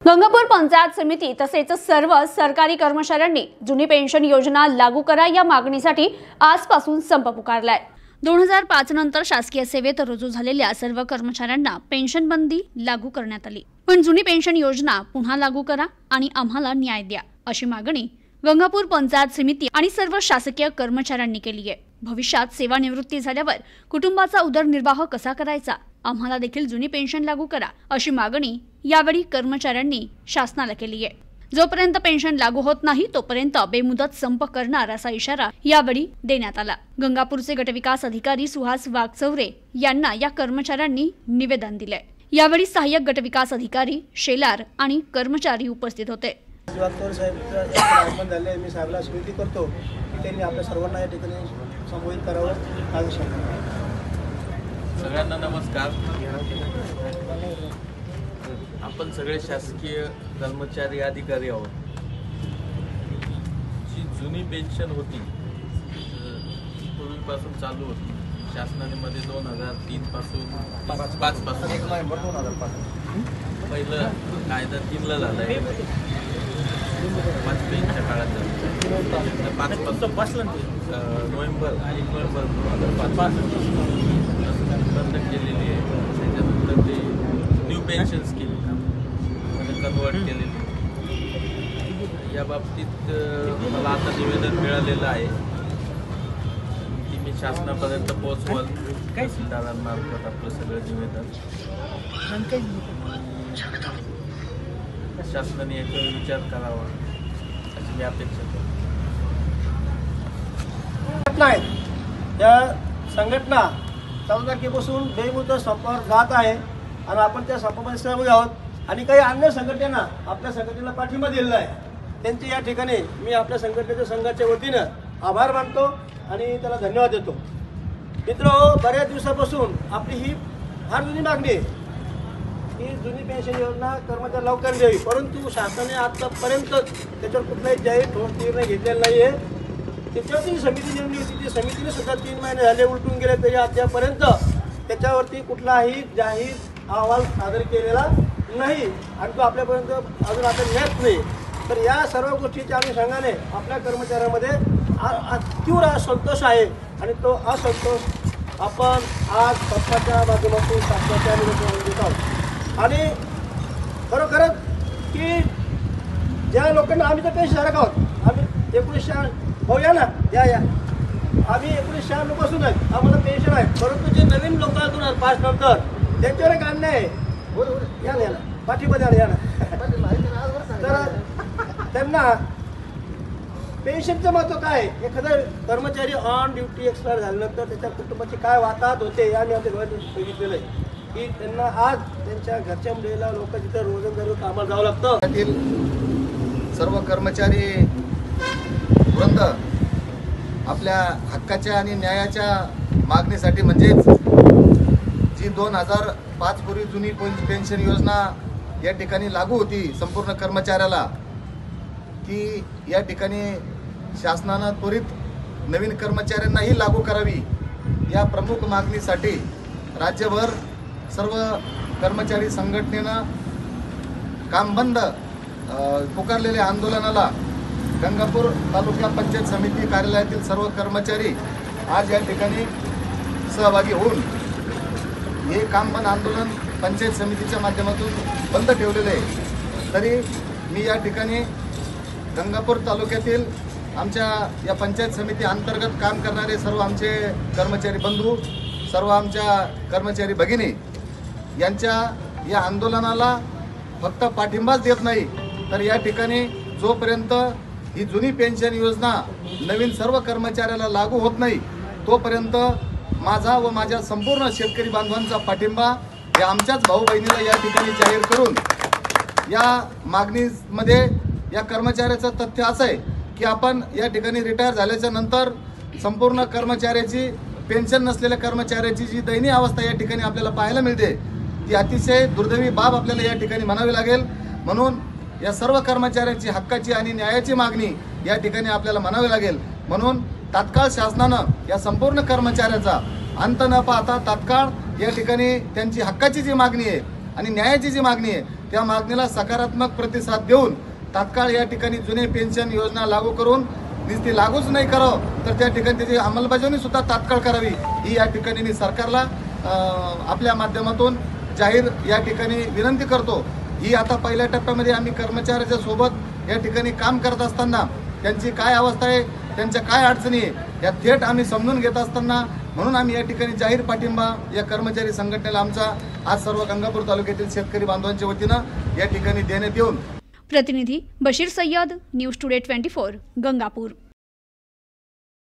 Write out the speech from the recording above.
गंगापूर पंचायत समिती तसेच सर्व सरकारी कर्मचाऱ्यांनी जुनी पेन्शन योजना लागू करा या मागणीसाठी आजपासून संप पुकारलाय। 2005 नंतर शासकीय सेवेत रुजू झालेल्या सर्व कर्मचाऱ्यांना पेन्शन बंदी लागू करण्यात आली, पण जुनी पेन्शन योजना पुन्हा लागू करा आणि आम्हाला न्याय द्या अशी मागणी गंगापूर पंचायत समिती आणि सर्व शासकीय कर्मचाऱ्यांनी केली आहे। भविष्यात सेवानिवृत्ती झाल्यावर कुटुंबाचा उदरनिर्वाह कसा करायचा, आम्हाला देखील जुनी पेन्शन लागू करा अशी मागणी यावेळी कर्मचाऱ्यांनी शासनाला केली आहे। जोपर्यंत पेन्शन लागू होत नाही तोपर्यंत बेमुदत संप करणार असा इशारा यावेळी देण्यात आला। गंगापूरचे गटविकास अधिकारी सुहास वाघचौरे यांना या कर्मचाऱ्यांनी निवेदन दिले। यावेळी सहाय्यक गटविकास अधिकारी शेलार आणि कर्मचारी उपस्थित होते। वाघचौरे साहेब झाले, मी साहेबला विनंती करतो की त्यांनी आपल्या सर्वांना या ठिकाणी संबोधित करावं। आज सगळ्यांना नमस्कार। आपण सगळे शासकीय कर्मचारी अधिकारी आहोत। जी जुनी पेन्शन होती पूर्वीपासून चालू होती, शासनाने मध्ये 2003 पासून 5 पासून 1 नोव्हेंबर 2005 पहिलं कायदा 3 ला झालाय, वाजपेयींच्या काळात झालं 5 पासून नोव्हेंबर 2005 बंद केलेली आहे। त्याच्यानंतर ते न्यू पेन्शन स्कीम कन्वर्ट केलेली। या बाबतीत मला आता निवेदन मिळालेलं आहे की मी शासनापर्यंत पोहोचवल, तहसीलदारांमार्फत आपलं सगळं निवेदन शासनाने याच्यावर विचार करावा अशी मी अपेक्षा करतो। या संघटना 14 तारखेपासून बेमुदत संपावर जात आहे आणि आपण त्या संपामध्ये सहभागी आहोत आणि काही अन्य संघटना आपल्या संघटनेला पाठिंबा दिलेला आहे। त्यांचे या ठिकाणी मी आपल्या संघटनेच्या संघाच्या वतीनं आभार मानतो आणि त्याला धन्यवाद देतो। मित्रांनो, बऱ्याच दिवसापासून आपली ही फार जुनी मागणी आहे की जुनी पेन्शन योजना कर्मचारी लवकर द्यावी, परंतु शासनाने आतापर्यंत त्याच्यावर कुठलाही जाहीर ठोस निर्णय घेतलेला नाही आहे। त्याच्यावरती समिती नेमली होती, ती समितीने सुद्धा 3 महिने झाले उलटून गेले, तरी अद्यापर्यंत त्याच्यावरती कुठलाही जाहीर अहवाल सादर केलेला नाही आणि तो आपल्यापर्यंत अजून आता नेत नाही। तर या सर्व गोष्टीच्या अनुषंगाने आपल्या कर्मचाऱ्यांमध्ये तीव्र असंतोष आहे आणि तो असंतोष आपण आज पक्षाच्या माध्यमातून शासनाच्या निवेदनातून देत आहोत। आणि खरोखरच की ज्या लोकांना आम्ही तर पेन्शनधारक आहोत, आम्ही 1996 हो या ना या आम्ही 1996 पासून आहे, आम्हाला पेन्शन आहे, परंतु जे नवीन लोक 2005 नंतर त्यांच्यावर एक अन्याय आहे। या ना पाठीमध्ये या ना तर त्यांना पेन्शनचं महत्त्व काय, एखादा कर्मचारी ऑन ड्युटी एक्सपायर झाल्यानंतर त्याच्या कुटुंबाची काय वाताहत होते या मी आमच्या डोळ्यातून बघितलेलं आहे की त्यांना आज त्यांच्या घरच्या मुलीला लोक जिथं रोजंदारी कामाला जावं लागतं। सर्व कर्मचारी वृंद आपल्या हक्काच्या आणि न्यायाच्या मागणीसाठी म्हणजेच जी 2005 पूर्वी जुनी पेन्शन योजना या ठिकाणी लागू होती संपूर्ण कर्मचाऱ्याला, ती या ठिकाणी शासनानं त्वरित नवीन कर्मचाऱ्यांनाही लागू करावी या प्रमुख मागणीसाठी राज्यभर सर्व कर्मचारी संघटनेनं काम बंद पुकारलेल्या आंदोलनाला गंगापूर तालुका पंचायत समिती कार्यालयातील सर्व कर्मचारी आज या ठिकाणी सहभागी होऊन हे काम बंद आंदोलन पंचायत समितीच्या माध्यमातून बंद ठेवलेले आहे। तरी मी या ठिकाणी गंगापूर तालुक्यातील आमच्या या पंचायत समिती अंतर्गत काम करणारे सर्व आमचे कर्मचारी बंधू, सर्व आमच्या कर्मचारी भगिनी यांच्या या आंदोलनाला फक्त पाठिंबाच देत नाही, तर या ठिकाणी जोपर्यंत ही जुनी पेन्शन योजना नवीन सर्व कर्मचाऱ्याला लागू होत नाही तोपर्यंत माझा व माझ्या संपूर्ण शेतकरी बांधवांचा पाठिंबा या आमच्याच भाऊ बहिणीला या ठिकाणी जाहीर करून या मागणीमध्ये या कर्मचाऱ्याचं तथ्य असं आहे की आपण या ठिकाणी रिटायर झाल्याच्या नंतर संपूर्ण कर्मचाऱ्याची पेन्शन नसलेल्या कर्मचाऱ्याची जी दयनीय अवस्था या ठिकाणी आपल्याला पाहायला मिळते ती अतिशय दुर्दैवी बाब आपल्याला या ठिकाणी म्हणावी लागेल। म्हणून या सर्व कर्मचाऱ्यांची हक्काची आणि न्यायाची मागणी या ठिकाणी आपल्याला म्हणावी लागेल। म्हणून तात्काळ शासनानं या संपूर्ण कर्मचाऱ्याचा अंत न पाहता तात्काळ या ठिकाणी त्यांची हक्काची जी मागणी आहे आणि न्यायाची जी मागणी आहे त्या मागणीला सकारात्मक प्रतिसाद देऊन तात्काळ या ठिकाणी जुने पेन्शन योजना लागू करून ती लागूच नाही करावं तर त्या ठिकाणी त्याची अंमलबजावणी सुद्धा तात्काळ करावी ही या ठिकाणी मी सरकारला आपल्या माध्यमातून जाहीर या ठिकाणी विनंती करतो। ही आता पहिल्या टप्प्यामध्ये आम्ही कर्मचाऱ्याच्या सोबत या ठिकाणी काम करत असताना त्यांची काय अवस्था आहे, त्यांच्या काय अडचणी आहे या थेट आम्ही समजून घेत असताना म्हणून आम्ही या ठिकाणी जाहीर पाठिंबा या कर्मचारी संघटनेला आमचा आज सर्व गंगापूर तालुक्यातील शेतकरी बांधवांच्या वतीनं या ठिकाणी देण्यात येऊन। प्रतिनिधी बशीर सय्यद, न्यूज टुडे 24, गंगापूर।